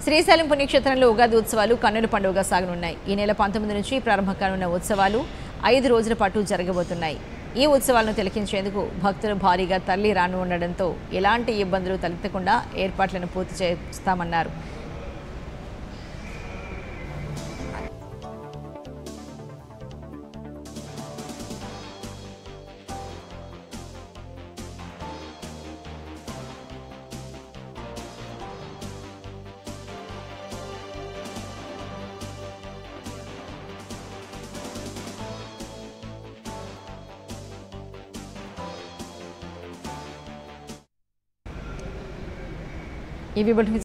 శ్రీశైలం పుణ్యక్షేత్రంలో ఉగాది ఉత్సవాలు కన్నుల పండుగగా సాగనున్నాయి. ఈ నెల 19 నుంచి ప్రారంభం కానున్న ఉత్సవాలు 5 రోజుల పాటు జరగబోతున్నాయి. ఈ ఉత్సవాలను తిలకించేందుకు భక్తులు భారీగా తరలి రానుండడంతో ఎలాంటి ఇబ్బందులు తలెత్తకుండా ఏర్పాట్లను పూర్తి చేస్తామన్నారు. ఈ